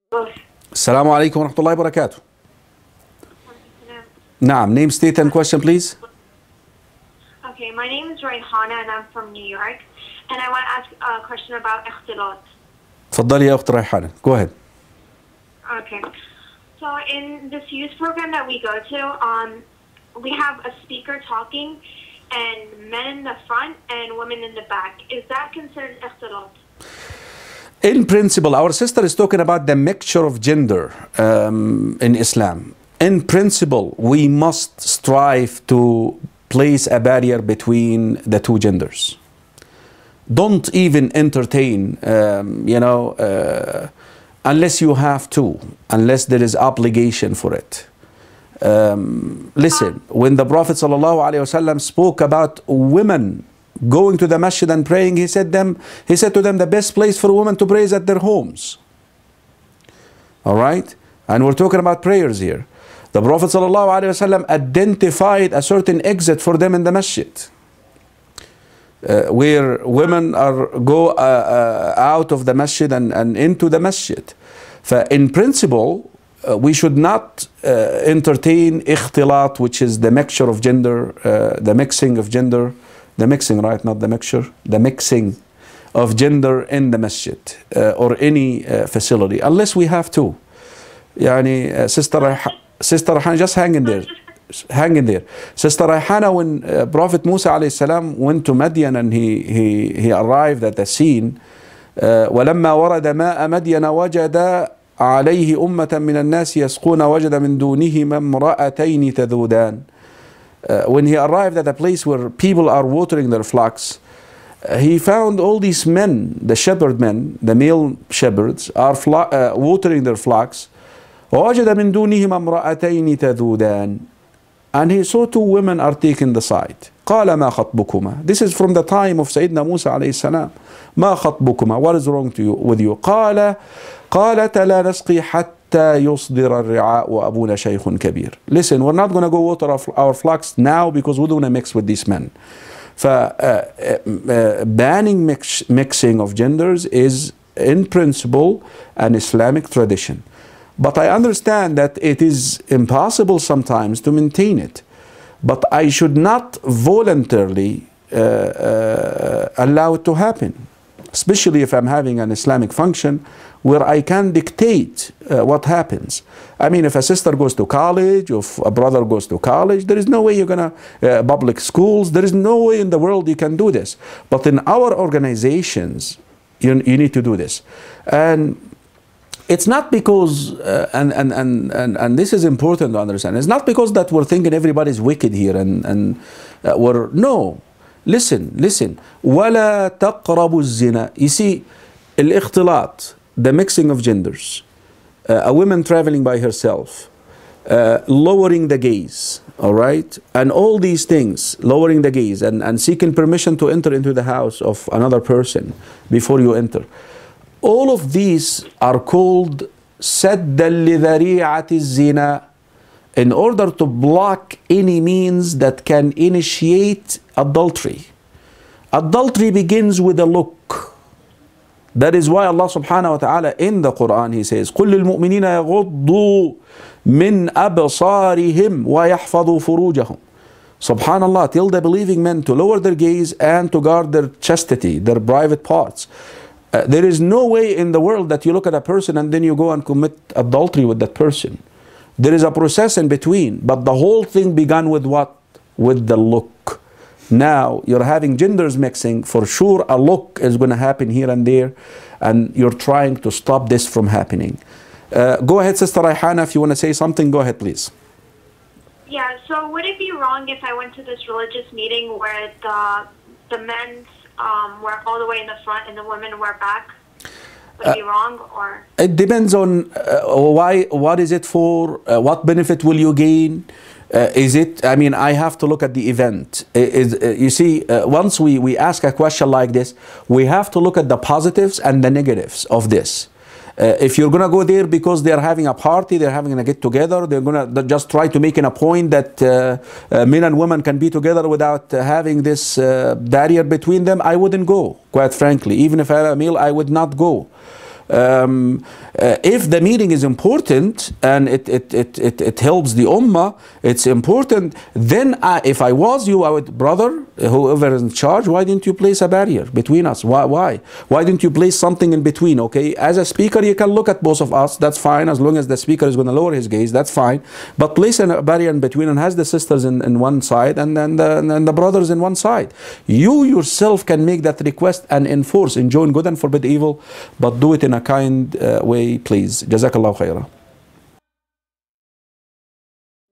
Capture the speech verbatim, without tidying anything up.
السلام عليكم ورحمة الله وبركاته. نعم, name, state and question please. Okay, my name is Rayhana and I'm from New York and I want to ask a question about اختلاط. تفضلي يا أخت ريحانة. Go ahead. Okay, so in this youth program that we go to, um, we have a speaker talking and men in the front and women in the back. Is that considered اختلاط? In principle, our sister is talking about the mixture of gender um, in Islam. In principle, we must strive to place a barrier between the two genders. Don't even entertain, um, you know, uh, unless you have to, unless there is obligation for it. Um, listen, when the Prophet ﷺ spoke about women going to the masjid and praying, he said them, he said to them, the best place for women to pray is at their homes. All right? And we're talking about prayers here. The Prophet ﷺ identified a certain exit for them in the masjid, uh, where women are go uh, uh, out of the masjid and, and into the masjid. So in principle, uh, we should not uh, entertain ikhtilat, which is the mixture of gender, uh, the mixing of gender, the mixing, right, not the mixture, the mixing of gender in the masjid uh, or any uh, facility, unless we have to. Yani, uh, Sister Rayhana, Sister Rayhana, just hang in there. Hang in there. Sister Rayhana, when uh, Prophet Musa alayhi salam went to Madian and he, he, he arrived at the scene, uh, وَلَمَّا وَرَدَ مَاءَ مَدْيَنَ وَجَدَ عَلَيْهِ أُمَّةً مِّنَ النَّاسِ يَسْقُونَ وَجَدَ مِن دُونِهِمَا امْرَأَتَيْنِ تَذُودَانِ. Uh, when he arrived at a place where people are watering their flocks, uh, he found all these men, the shepherd men, the male shepherds, are uh, watering their flocks. وَوَجَدَ مِن دُونِهِمَا امْرَأَتَيْنِ تَذُودَانِ. And he saw two women are taking the side. قَالَ مَا خَطْبُكُمَا. This is from the time of Sayyidina Musa alayhi salam. مَا خَطْبُكُمَا. What is wrong to you, with you? قَالَ قَالَتَ لَا نَسْقِي حَتَّى يُصْدِرَ الرِّعَاءُ وَأَبُونَا شَيْخٌ كَبِيرٌ. Listen, we're not going to go water our flocks now because we don't want to mix with these men. So, uh, uh, banning mix, mixing of genders is in principle an Islamic tradition. But I understand that it is impossible sometimes to maintain it. But I should not voluntarily uh, uh, allow it to happen, especially if I'm having an Islamic function where I can dictate uh, what happens. I mean, if a sister goes to college, if a brother goes to college, there is no way you're gonna, uh, public schools, there is no way in the world you can do this. But in our organizations, you, you need to do this. And it's not because, uh, and, and, and, and, and this is important to understand, it's not because that we're thinking everybody's wicked here and, and uh, we're, no. Listen, listen. وَلَا تَقْرَبُوا الزِّنَا. You see, الاختلاط, the mixing of genders, uh, a woman traveling by herself, uh, lowering the gaze, all right? And all these things, lowering the gaze and, and seeking permission to enter into the house of another person before you enter. All of these are called سَدًّا لِذَرِيعَةِ الزِّنَا, in order to block any means that can initiate adultery. Adultery begins with a look. That is why Allah subhanahu wa ta'ala in the Quran, He says, قُلْ لِلْمُؤْمِنِينَ يَغُضُّوا مِنْ أَبْصَارِهِمْ وَيَحْفَظُوا فُرُوجَهُم. Subhanallah, tell the believing men to lower their gaze and to guard their chastity, their private parts. Uh, there is no way in the world that you look at a person and then you go and commit adultery with that person. There is a process in between, but the whole thing began with what? With the look. Now you're having genders mixing, for sure a look is going to happen here and there, and you're trying to stop this from happening. Uh, go ahead, Sister Rayhana, if you want to say something, go ahead please. Yeah, so would it be wrong if I went to this religious meeting where the, the men um, were all the way in the front and the women were back? Would it be wrong, or? It depends on uh, why, what is it for, uh, what benefit will you gain? Uh, is it, I mean, I have to look at the event. Is, uh, you see, uh, once we, we ask a question like this, we have to look at the positives and the negatives of this. Uh, if you're going to go there because they're having a party, they're having a get together, they're going to just try to make a point that uh, uh, men and women can be together without uh, having this uh, barrier between them, I wouldn't go, quite frankly. Even if I had a meal, I would not go. Um, uh, if the meeting is important and it, it, it, it, it helps the ummah, it's important, then I, if I was you, I would, brother, whoever is in charge, why didn't you place a barrier between us? Why? Why? Why didn't you place something in between? Okay, as a speaker, you can look at both of us. That's fine, as long as the speaker is going to lower his gaze. That's fine. But place a barrier in between and has the sisters in, in one side and then the, and the brothers in one side. You yourself can make that request and enforce, enjoin good and forbid evil, but do it in a kind uh, way, please. Jazakallah khairah.